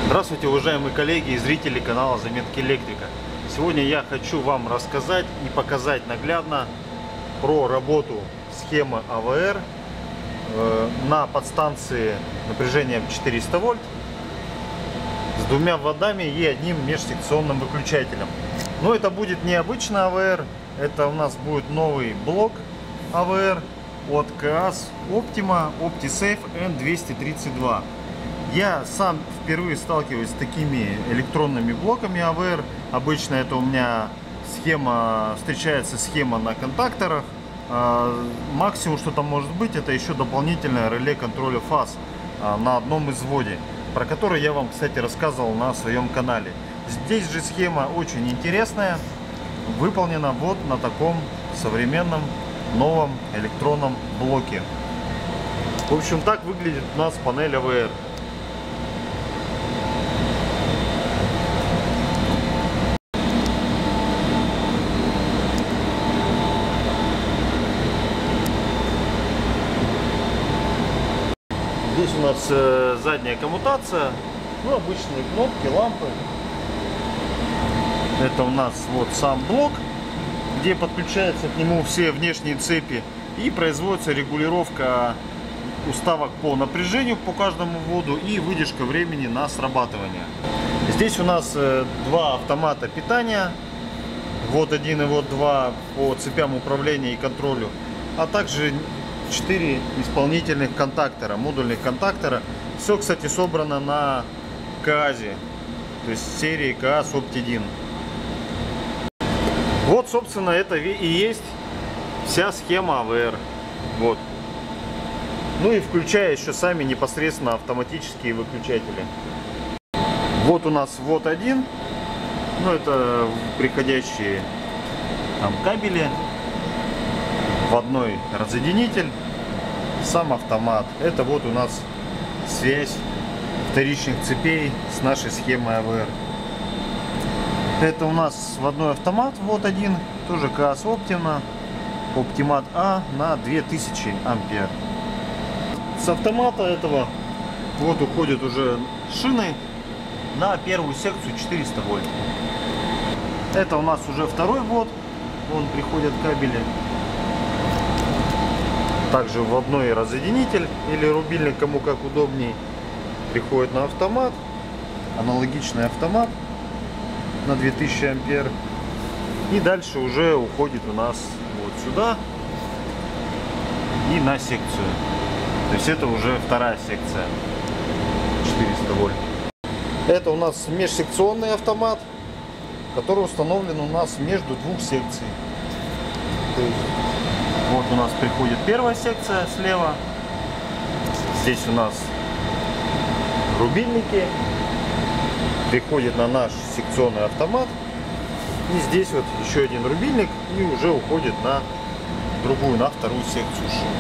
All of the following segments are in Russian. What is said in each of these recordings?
Здравствуйте, уважаемые коллеги и зрители канала Заметки Электрика. Сегодня я хочу вам рассказать и показать наглядно про работу схемы АВР на подстанции напряжением 400 вольт с двумя вводами и одним межсекционным выключателем. Но это будет не обычный АВР, это у нас будет новый блок АВР от КААС Optima OptiSafe N232. Я сам впервые сталкиваюсь с такими электронными блоками АВР. Обычно это у меня встречается схема на контакторах. Максимум, что там может быть, это еще дополнительное реле контроля фаз на одном изводе, про который я вам, кстати, рассказывал на своем канале. Здесь же схема очень интересная, выполнена вот на таком современном новом электронном блоке. В общем, так выглядит у нас панель АВР. Здесь у нас задняя коммутация, ну, обычные кнопки, лампы. Это у нас вот сам блок, где подключаются к нему все внешние цепи и производится регулировка уставок по напряжению по каждому вводу и выдержка времени на срабатывание. Здесь у нас два автомата питания, ввод 1 и ввод 2 по цепям управления и контролю, а также 4 исполнительных контактора, модульных контактора. Все, кстати, собрано на КААСе, то есть серии КААС Opti-1. Вот, собственно, это и есть вся схема АВР. Вот. Ну и включая еще сами непосредственно автоматические выключатели. Вот у нас ввод 1. Ну, это приходящие там кабели. Вводной разъединитель, сам автомат. Это вот у нас связь вторичных цепей с нашей схемой АВР. Это у нас вводной автомат, вот один, тоже КААС Optima, Optimat A на 2000 ампер. С автомата этого вот уходят уже шины на первую секцию 400 вольт. Это у нас уже второй ввод, вон приходят кабели. Также вводной разъединитель или рубильник, кому как удобней, приходит на автомат. Аналогичный автомат на 2000 ампер. И дальше уже уходит у нас вот сюда и на секцию. То есть это уже вторая секция 400 вольт. Это у нас межсекционный автомат, который установлен у нас между двух секций. То есть вот у нас приходит первая секция слева. Здесь у нас рубильники. Приходит на наш секционный автомат. И здесь вот еще один рубильник. И уже уходит на другую, на вторую секцию шин.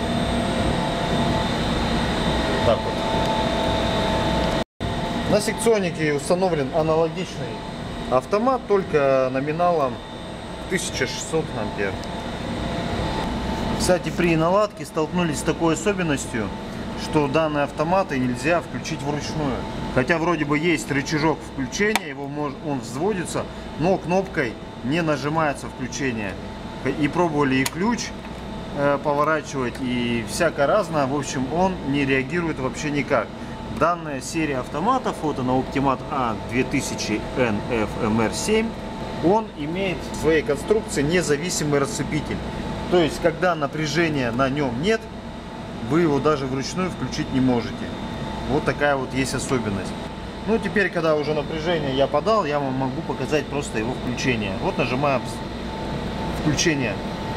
Так вот. На секционнике установлен аналогичный автомат, только номиналом 1600 ампер. Кстати, при наладке столкнулись с такой особенностью, что данные автоматы нельзя включить вручную. Хотя вроде бы есть рычажок включения, он взводится, но кнопкой не нажимается включение. И пробовали и ключ поворачивать, и всякое разное. В общем, он не реагирует вообще никак. Данная серия автоматов, вот она Optimat A 2000 NFMR7, он имеет в своей конструкции независимый расцепитель. То есть, когда напряжения на нем нет, вы его даже вручную включить не можете. Вот такая вот есть особенность. Ну, теперь, когда уже напряжение я подал, я вам могу показать просто его включение. Вот нажимаем включение.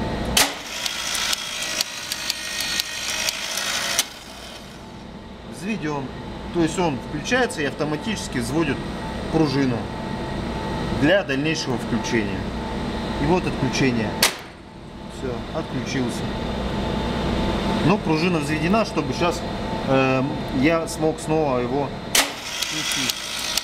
Взведен. То есть он включается и автоматически взводит пружину для дальнейшего включения. И вот отключение. Все, отключился. Но пружина взведена, чтобы сейчас я смог снова его включить.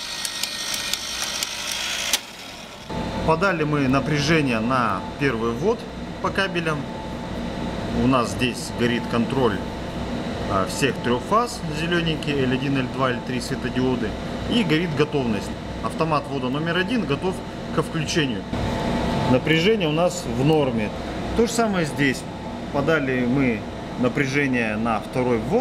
Подали мы напряжение на первый ввод по кабелям. У нас здесь горит контроль всех трех фаз, зелененькие L1, L2, L3 светодиоды. и горит готовность. Автомат ввода номер 1 готов ко включению. Напряжение у нас в норме. То же самое здесь. Подали мы напряжение на второй ввод.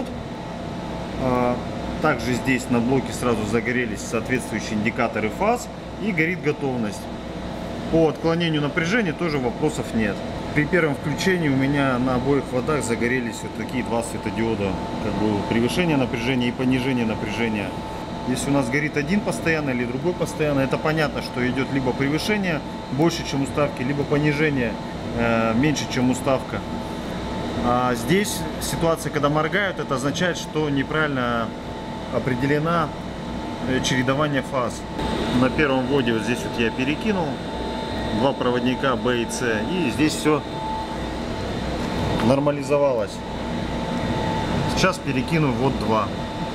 Также здесь на блоке сразу загорелись соответствующие индикаторы фаз и горит готовность. По отклонению напряжения тоже вопросов нет. При первом включении у меня на обоих вводах загорелись вот такие два светодиода. Как бы превышение напряжения и понижение напряжения. Если у нас горит один постоянно или другой постоянно, это понятно, что идет либо превышение больше, чем уставки, либо понижение меньше, чем уставка. А здесь ситуация, когда моргают, это означает, что неправильно определена чередование фаз. На первом вводе вот здесь вот я перекинул два проводника B и C, и здесь все нормализовалось. Сейчас перекину ввод 2.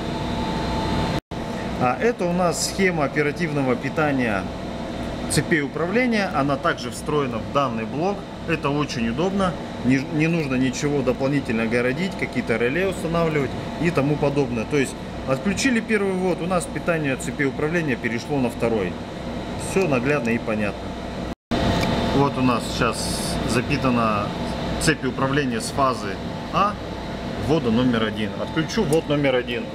А это у нас схема оперативного питания цепей управления. Она также встроена в данный блок. Это очень удобно. Не нужно ничего дополнительно городить, какие-то реле устанавливать и тому подобное. То есть отключили первый ввод, у нас питание цепей управления перешло на второй. Все наглядно и понятно. Вот у нас сейчас запитана цепь управления с фазы А ввода номер 1. Отключу ввод номер 1.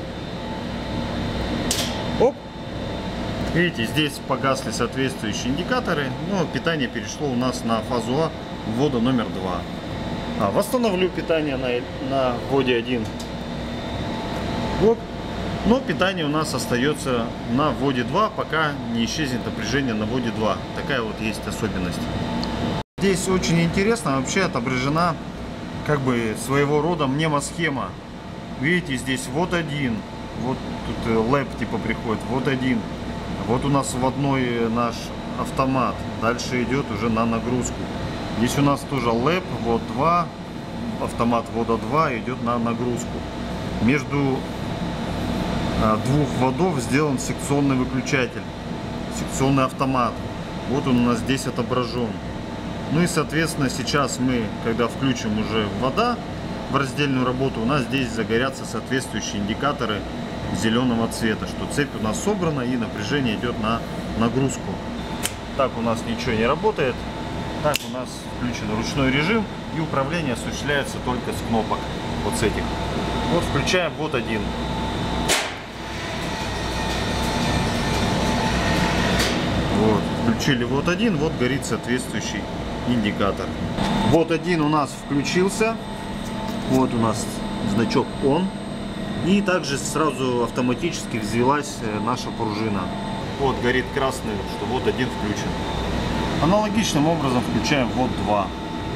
Оп! Видите, здесь погасли соответствующие индикаторы, но питание перешло у нас на фазу А ввода номер 2. Восстановлю питание на вводе 1. Оп! Но питание у нас остается на вводе 2, пока не исчезнет напряжение на вводе 2. Такая вот есть особенность. Здесь очень интересно вообще отображена как бы своего рода мнемосхема. Видите, здесь ввод 1. Вот тут лэп типа приходит, ввод 1. Вот у нас вводной наш автомат. Дальше идет уже на нагрузку. Здесь у нас тоже лэп, ввод 2. Автомат ввода 2 идет на нагрузку. Между двух вводов сделан секционный выключатель, секционный автомат. Вот он у нас здесь отображен. Ну и соответственно сейчас мы, когда включим уже ввода в раздельную работу, у нас здесь загорятся соответствующие индикаторы зеленого цвета, что цепь у нас собрана и напряжение идет на нагрузку. Так у нас ничего не работает. Так у нас включен ручной режим и управление осуществляется только с кнопок вот с этих. Вот включаем ввод 1. Вот, включили ввод 1, вот горит соответствующий индикатор. Ввод 1 у нас включился. Вот у нас значок ON. И также сразу автоматически взвелась наша пружина. Вот горит красный, что ввод 1 включен. Аналогичным образом включаем ввод 2.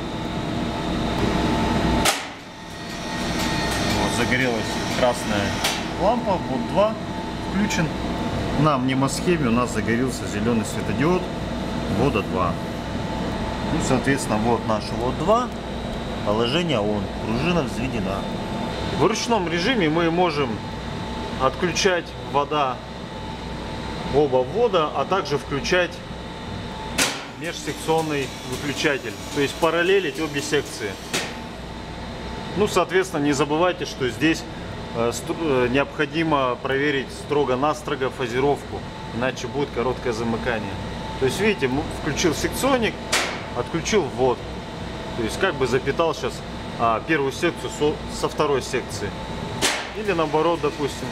Вот загорелась красная лампа, ввод 2 включен. На мнемосхеме у нас загорелся зеленый светодиод ввода 2. Ну, соответственно, вот наш ввод 2, положение ON, пружина взведена. В ручном режиме мы можем отключать ввода, оба ввода, а также включать межсекционный выключатель, то есть параллелить обе секции. Ну, соответственно, не забывайте, что здесь необходимо проверить строго-настрого фазировку, иначе будет короткое замыкание. То есть, видите, включил секционник, отключил ввод. То есть, как бы запитал сейчас первую секцию со второй секции. Или наоборот, допустим,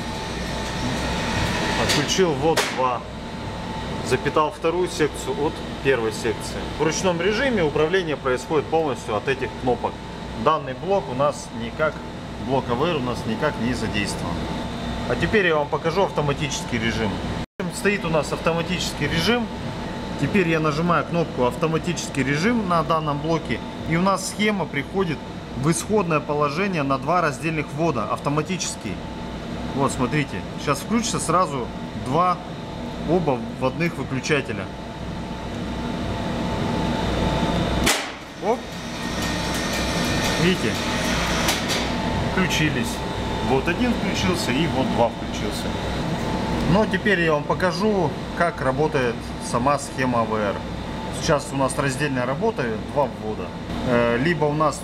отключил ввод 2, запитал вторую секцию от первой секции. В ручном режиме управление происходит полностью от этих кнопок. Данный блок у нас никак, блок АВР у нас никак не задействован. А теперь я вам покажу автоматический режим. Стоит у нас автоматический режим. Теперь я нажимаю кнопку автоматический режим на данном блоке. И у нас схема приходит в исходное положение на два раздельных ввода автоматически. Вот смотрите, сейчас включится сразу оба вводных выключателя. Оп. Видите, включились. Вот 1 включился и вот 2 включился. Но теперь я вам покажу, как работает сама схема АВР. Сейчас у нас раздельная работа, два ввода. Либо у нас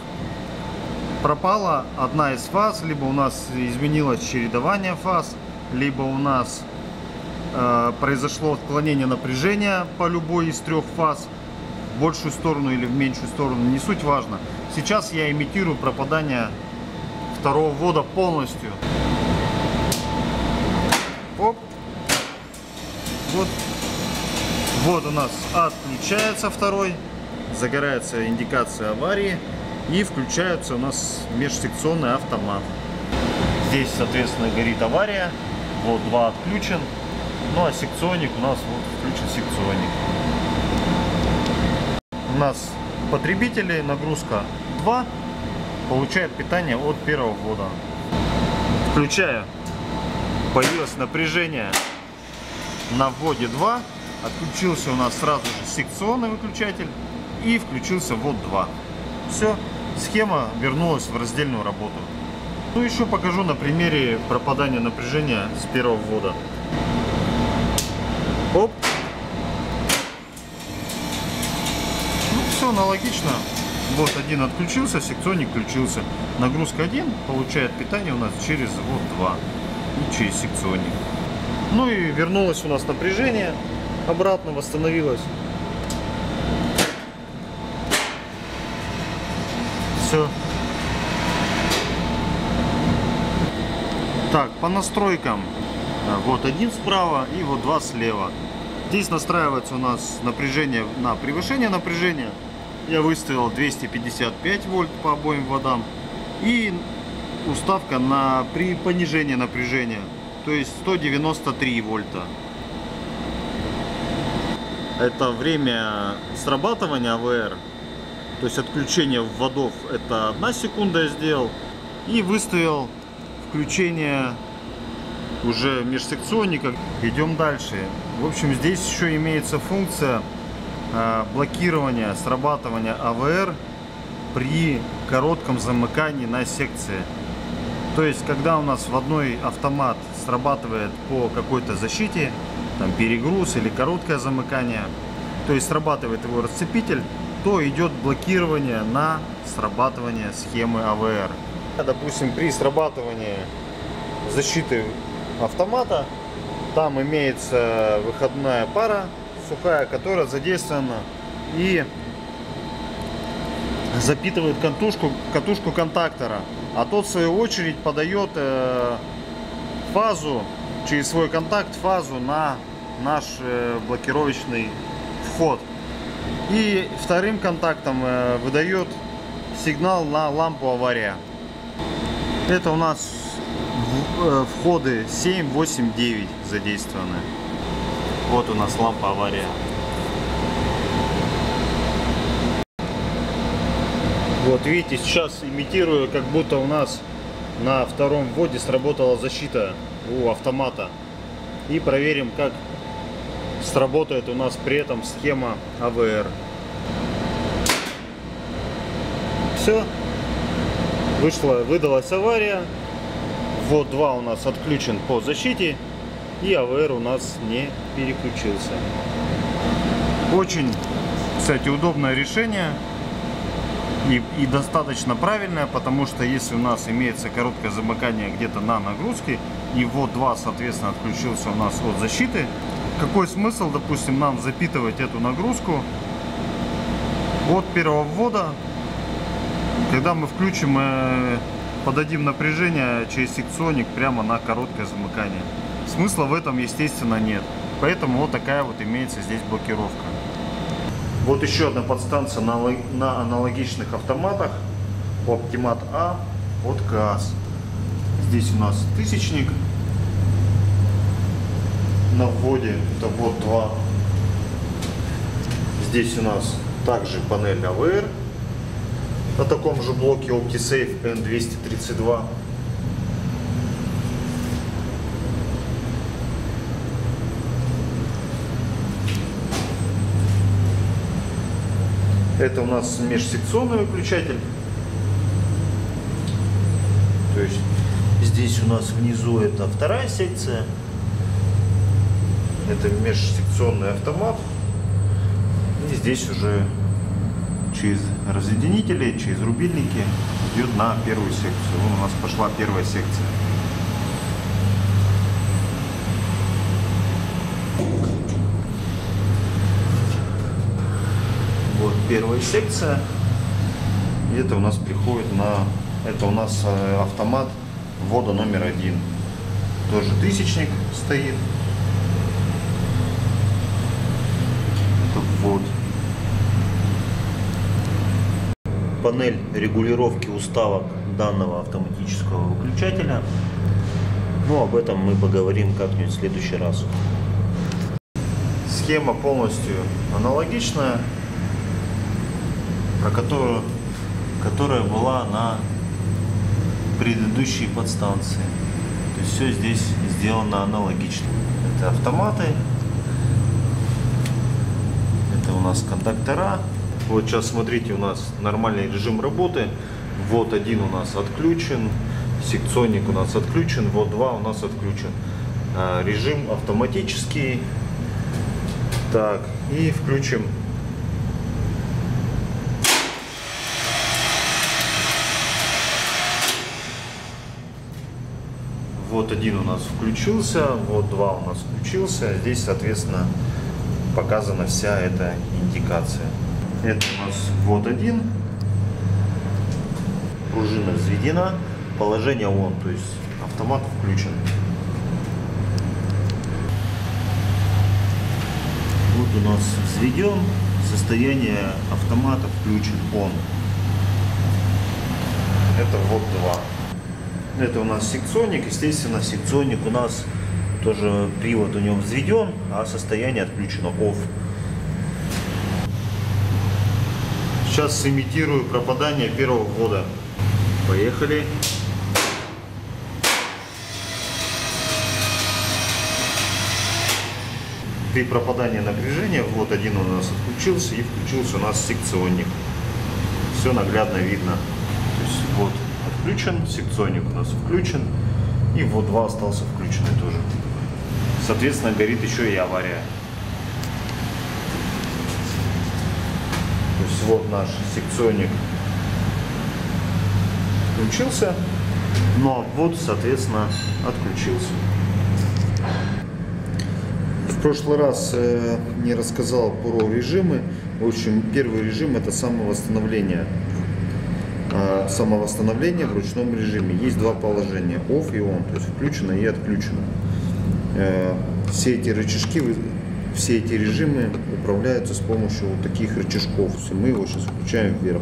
пропала одна из фаз, либо у нас изменилось чередование фаз, либо у нас произошло отклонение напряжения по любой из трех фаз, в большую сторону или в меньшую сторону, не суть важно. Сейчас я имитирую пропадание второго ввода полностью. Оп. Вот. Вот у нас отключается второй, загорается индикация аварии и включается у нас межсекционный автомат. Здесь, соответственно, горит авария. Вот 2 отключен. Ну а секционник у нас вот включен секционник. У нас потребители, нагрузка 2, получает питание от первого ввода. Включаю. Появилось напряжение на вводе 2. Отключился у нас сразу же секционный выключатель и включился ввод 2. Все, схема вернулась в раздельную работу. Ну еще покажу на примере пропадания напряжения с первого ввода. Оп. Ну все аналогично. Вот один отключился, секционник включился. Нагрузка 1 получает питание у нас через ввод 2 и через секционник. Ну и вернулось у нас напряжение. Обратно восстановилось. Все. Так, по настройкам. Вот один справа и вот 2 слева. Здесь настраивается у нас напряжение на превышение напряжения. Я выставил 255 вольт по обоим вводам. И уставка на при понижении напряжения. То есть 193 вольта. Это время срабатывания АВР, то есть отключение вводов, это 1 секунда я сделал. И выставил включение уже межсекционника. Идем дальше. В общем, здесь еще имеется функция блокирования срабатывания АВР при коротком замыкании на секции. То есть, когда у нас вводной автомат срабатывает по какой-то защите, там перегруз или короткое замыкание, то есть срабатывает его расцепитель, то идет блокирование на срабатывание схемы АВР. Допустим, при срабатывании защиты автомата, там имеется выходная пара сухая, которая задействована и запитывает катушку контактора, а тот в свою очередь подает фазу через свой контакт, фазу на наш блокировочный вход. И вторым контактом выдает сигнал на лампу авария. Это у нас входы 7, 8, 9 задействованы. Вот у нас лампа авария. Вот видите, сейчас имитирую, как будто у нас на втором вводе сработала защита у автомата. И проверим, как сработает у нас при этом схема АВР. Все. Выдалась авария. Ввод 2 у нас отключен по защите. И АВР у нас не переключился. Очень, кстати, удобное решение. И достаточно правильное, потому что если у нас имеется короткое замыкание где-то на нагрузке, и ввод 2, соответственно, отключился у нас от защиты, какой смысл, допустим, нам запитывать эту нагрузку от первого ввода, когда мы включим, подадим напряжение через секционник прямо на короткое замыкание? Смысла в этом, естественно, нет. Поэтому вот такая вот имеется здесь блокировка. Вот еще одна подстанция на аналогичных автоматах. Optimat A от КАЗ. Здесь у нас тысячник на вводе, это ввод 2. Здесь у нас также панель АВР на таком же блоке OptiSafe N232. Это у нас межсекционный выключатель. То есть здесь у нас внизу это вторая секция. Это межсекционный автомат. И здесь уже через разъединители, через рубильники идет на первую секцию. Вон у нас пошла первая секция. первая секция. И это у нас приходит на... Это у нас автомат ввода номер 1. Тоже тысячник стоит. Это ввод. Панель регулировки уставок данного автоматического выключателя. Но об этом мы поговорим как-нибудь в следующий раз. Схема полностью аналогичная, которая была на предыдущей подстанции. То есть все здесь сделано аналогично. Это автоматы. Это у нас контактора. Вот сейчас смотрите, у нас нормальный режим работы. Ввод 1 у нас отключен, секционник у нас отключен, ввод 2 у нас отключен. Режим автоматический. Так, и включим. Ввод 1 у нас включился, ввод 2 у нас включился. Здесь, соответственно, показана вся эта индикация. Это у нас ввод 1. Пружина взведена. Положение ON, то есть автомат включен. Вот у нас взведен. Состояние автомата включен ON. Это ввод 2. Это у нас секционник. Естественно, секционник у нас тоже привод у него взведен, а состояние отключено OFF. Сейчас сымитирую пропадание первого ввода. Поехали. При пропадании напряжения ввод 1 у нас отключился и включился у нас секционник. Все наглядно видно. То есть ввод отключен, секционник у нас включен и ввод 2 остался включенный тоже. Соответственно, горит еще и авария. То есть вот наш секционник включился, но ввод, соответственно, отключился. В прошлый раз не рассказал про режимы. В общем, первый режим — это самовосстановление. Самовосстановление в ручном режиме. Есть два положения: OFF и ON, то есть включено и отключено. Все эти рычажки, все эти режимы управляются с помощью вот таких рычажков. Мы его сейчас включаем вверх.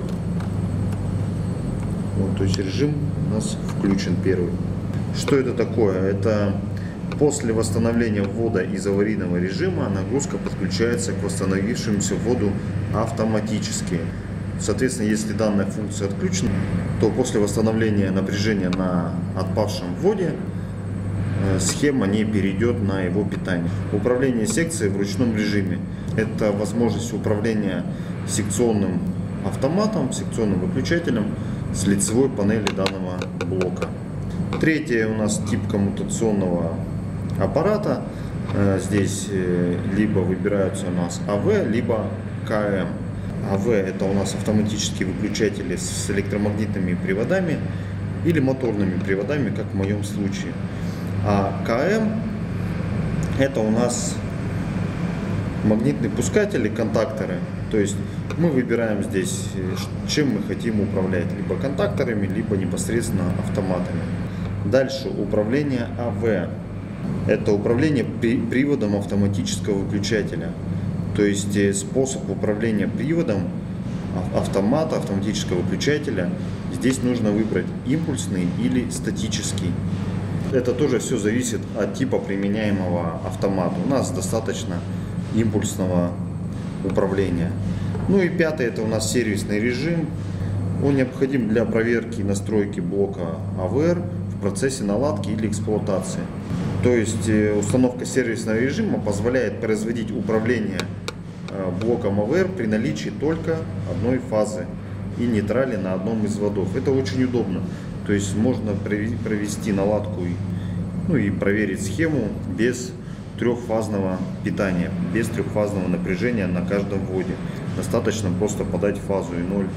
Вот, то есть режим у нас включен первый. Что это такое? Это после восстановления ввода из аварийного режима нагрузка подключается к восстановившемуся вводу автоматически. Соответственно, если данная функция отключена, то после восстановления напряжения на отпавшем вводе схема не перейдет на его питание. Управление секцией в ручном режиме — это возможность управления секционным автоматом, секционным выключателем с лицевой панели данного блока. Третье у нас тип коммутационного аппарата. Здесь либо выбираются у нас АВ, либо КМ. АВ — это у нас автоматические выключатели с электромагнитными приводами или моторными приводами, как в моем случае. А КМ — это у нас магнитные пускатели, контакторы. То есть мы выбираем здесь, чем мы хотим управлять: либо контакторами, либо непосредственно автоматами. Дальше управление АВ. Это управление приводом автоматического выключателя. То есть способ управления приводом автомата, автоматического выключателя. Здесь нужно выбрать импульсный или статический. Это тоже все зависит от типа применяемого автомата. У нас достаточно импульсного управления. Ну и пятый — это у нас сервисный режим. Он необходим для проверки и настройки блока АВР в процессе наладки или эксплуатации. То есть установка сервисного режима позволяет производить управление блоком АВР при наличии только одной фазы и нейтрали на одном из вводов. Это очень удобно. То есть можно провести наладку и проверить схему без трехфазного питания, без трехфазного напряжения на каждом вводе. Достаточно просто подать фазу и 0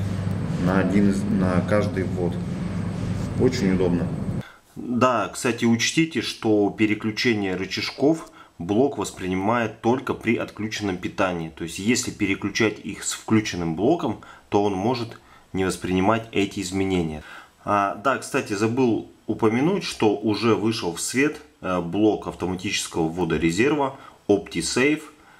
на каждый ввод. Очень удобно. Да, кстати, учтите, что переключение рычажков блок воспринимает только при отключенном питании. То есть если переключать их с включенным блоком, то он может не воспринимать эти изменения. Да, кстати, забыл упомянуть, что уже вышел в свет блок автоматического ввода резерва OptiSafe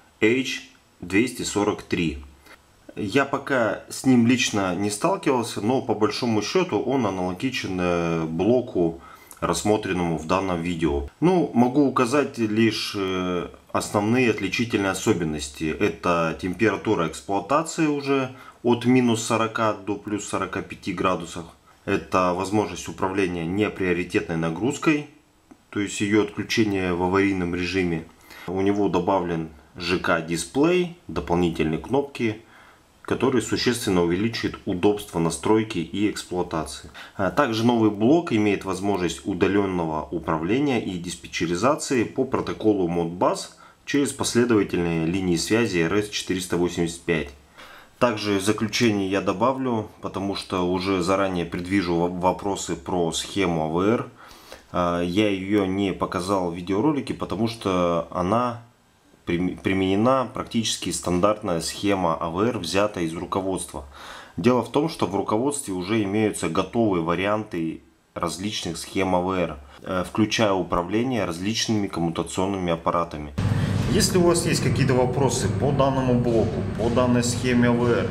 H243. Я пока с ним лично не сталкивался, но по большому счету он аналогичен блоку, рассмотренному в данном видео. Ну, могу указать лишь основные отличительные особенности. Это температура эксплуатации уже от минус 40 до плюс 45 градусов. Это возможность управления неприоритетной нагрузкой, то есть ее отключение в аварийном режиме. У него добавлен ЖК-дисплей, дополнительные кнопки, который существенно увеличит удобство настройки и эксплуатации. Также новый блок имеет возможность удаленного управления и диспетчеризации по протоколу Modbus через последовательные линии связи RS-485. Также в заключение я добавлю, потому что уже заранее предвижу вопросы про схему АВР. Я ее не показал в видеоролике, потому что она применена практически стандартная схема АВР, взята из руководства. Дело в том, что в руководстве уже имеются готовые варианты различных схем АВР, включая управление различными коммутационными аппаратами. Если у вас есть какие-то вопросы по данному блоку, по данной схеме АВР,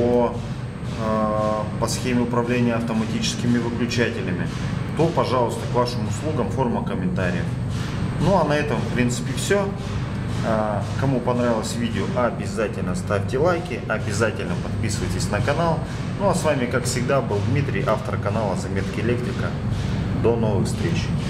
по схеме управления автоматическими выключателями, то, пожалуйста, к вашим услугам форма комментариев. Ну а на этом, в принципе, все. Кому понравилось видео, обязательно ставьте лайки, обязательно подписывайтесь на канал. Ну а с вами, как всегда, был Дмитрий, автор канала Заметки Электрика. До новых встреч!